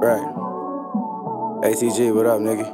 Right. ATG, what up, nigga?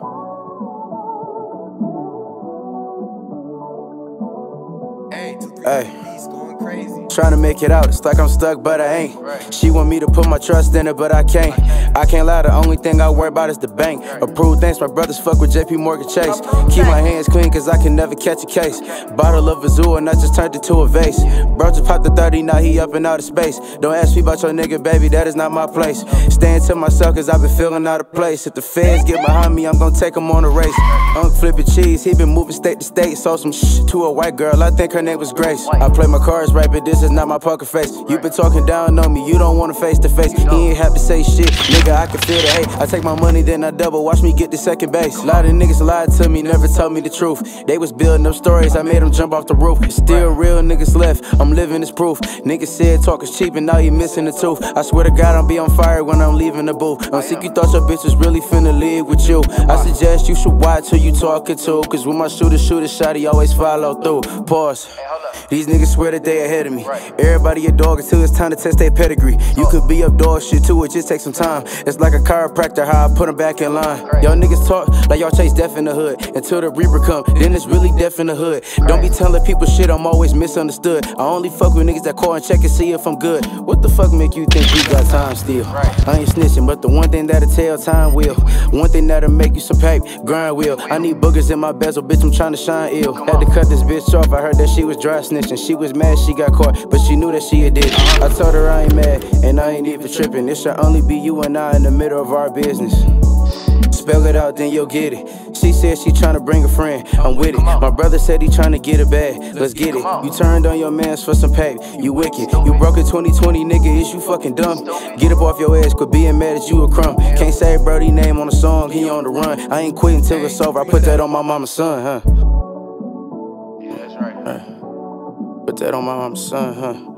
Hey. Trying to make it out, it's like I'm stuck, but I ain't. She want me to put my trust in her, but I can't. I can't lie, the only thing I worry about is the bank. Approved thanks, my brothers fuck with JP Morgan Chase. Keep my hands clean, cause I can never catch a case. Bottle of Azul and I just turned it to a vase. Bro just popped the 30, now he up in outer space. Don't ask me about your nigga, baby, that is not my place. Staying to myself, cause I've been feeling out of place. If the feds get behind me, I'm gonna take them on a race. Unc flipping cheese, he been moving state to state. Sold some shit to a white girl, I think her name was Grace. I play my cards right, but this is not my poker face. You been talking down on me, you don't want to face to face. He ain't have to say shit, nigga, I can feel the hate. I take my money, then I double, watch me get to second base. A lot of niggas lied to me, never told me the truth. They was building up stories, I made them jump off the roof. Still real niggas left, I'm living this proof. Niggas said talk is cheap and now you missing the tooth. I swear to God, I'll be on fire when I'm leaving the booth. I'm sick, you thought your bitch was really finna leave with you. I suggest you should watch who you talking to, cause when my shooter shoot a shot, he always follow through. Pause. These niggas swear that they ahead of me. Everybody a dog until it's time to test their pedigree. You could be up dog shit too, it just takes some time. It's like a chiropractor, how I put them back in line. Y'all niggas talk like y'all chase death in the hood. Until the reaper come, then it's really death in the hood. Don't be telling people shit, I'm always misunderstood. I only fuck with niggas that call and check and see if I'm good. What the fuck make you think we got time still? I ain't snitching, but the one thing that'll tell, time will. One thing that'll make you some paper, grind will. I need boogers in my bezel, bitch, I'm trying to shine ill. Had to cut this bitch off, I heard that she was dry snitching. She was mad she got caught, but she knew that she a did. I told her I ain't mad, and I ain't even tripping. It should only be you and I in the middle of our business. Spell it out, then you'll get it. She said she tryna bring a friend, I'm with it. My brother said he tryna get a bag, let's get it. You turned on your mans for some pay, you wicked. You broke in 2020, nigga, is you fucking dumb? Get up off your ass, quit being mad at you a crumb. Can't say Brody's name on a song, he on the run. I ain't quitting till it's over, I put that on my mama's son, huh? Yeah, that's right. Put that on my mama's son, huh?